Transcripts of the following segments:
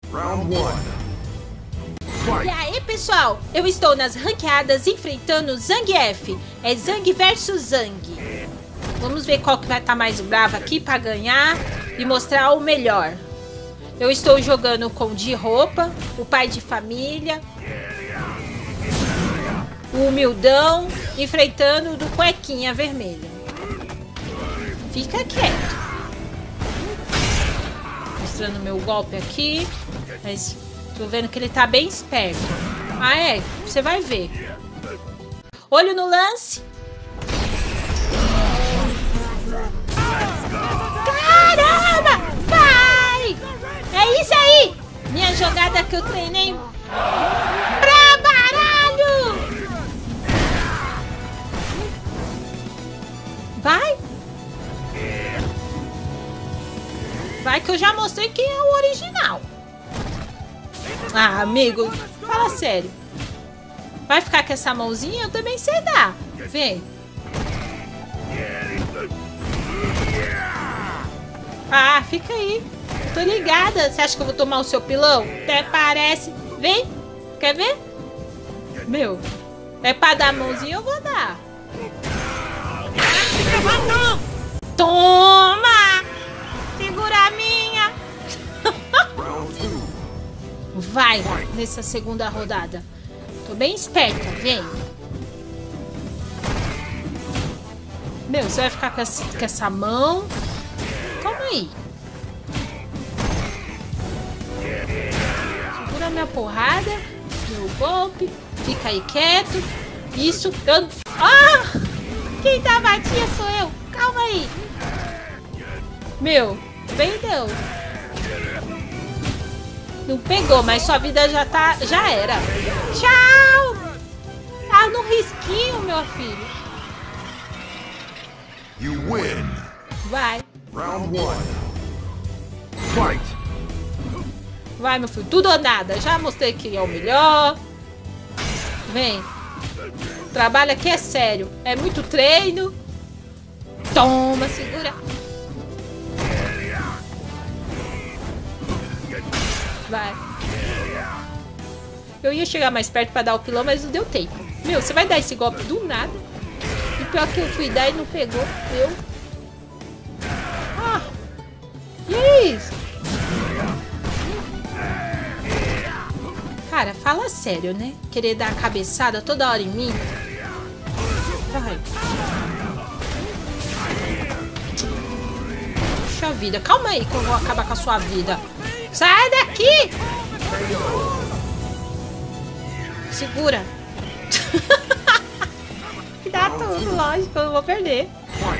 Round 1. E aí, pessoal? Eu estou nas ranqueadas enfrentando Zangief. É Zang versus Zang. Vamos ver qual que vai estar mais bravo aqui para ganhar e mostrar o melhor. Eu estou jogando com o de roupa, o pai de família, o humildão, enfrentando o do cuequinha vermelha. Fica quieto. Mostrando meu golpe aqui. Mas tô vendo que ele tá bem esperto. Ah, é? Você vai ver. Olho no lance. Caramba! Vai! É isso aí! Minha jogada que eu treinei pra baralho! Vai! Vai que eu já mostrei quem é o original. Ah, amigo, fala sério. Vai ficar com essa mãozinha? Eu também sei dar. Vem. Ah, fica aí. Eu tô ligada. Você acha que eu vou tomar o seu pilão? Até parece. Vem. Quer ver? Meu, é pra dar a mãozinha, eu vou dar. Toma! Segura a minha. Vai nessa segunda rodada. Tô bem esperta, vem. Meu, você vai ficar com essa mão. Calma aí. Segura minha porrada. Meu golpe. Fica aí quieto. Isso. Eu... Ah! Quem tá batia sou eu. Calma aí. Meu, bem não. Não pegou, mas sua vida já era. Tchau! Tá no risquinho, meu filho. You win. Vai. Round 1. Fight. Vai, meu filho. Tudo ou nada. Já mostrei que é o melhor. Vem. O trabalho aqui é sério. É muito treino. Toma, segura. Vai. Eu ia chegar mais perto pra dar o pilão, mas não deu tempo. Meu, você vai dar esse golpe do nada. E pior que eu fui dar e não pegou. Eu. Ah. E é isso? Cara, fala sério, né? Querer dar a cabeçada toda hora em mim. Vai. Puxa vida. Calma aí que eu vou acabar com a sua vida. Sai daqui! Segura. Dá tudo, lógico, eu não vou perder.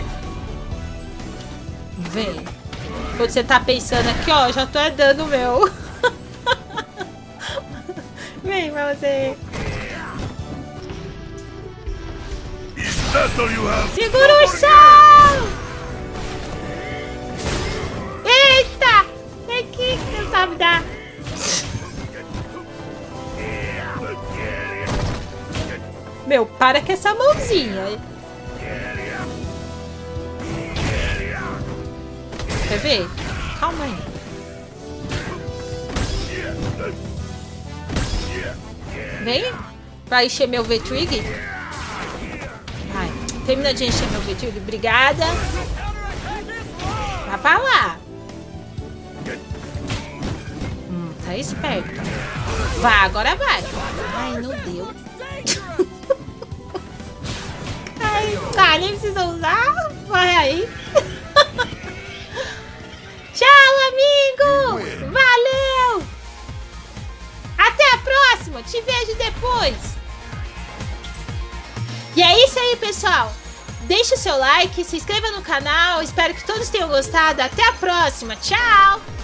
Vem. Quando você tá pensando aqui, ó, já tô dando o meu. Vem pra você. Segura o chão! Eita! Vem aqui, que não sabe dar. Meu, para com essa mãozinha. Quer ver? Calma aí. Vem. Vai encher meu V-Trig. Vai. Termina de encher meu V-Trig. Obrigada. Vai pra lá. Tá esperto. Vai, agora vai. Ai, não deu. Ai, tá, nem precisa usar. Vai aí. Tchau, amigo. Valeu. Até a próxima. Te vejo depois. E é isso aí, pessoal. Deixe o seu like, se inscreva no canal. Espero que todos tenham gostado. Até a próxima. Tchau.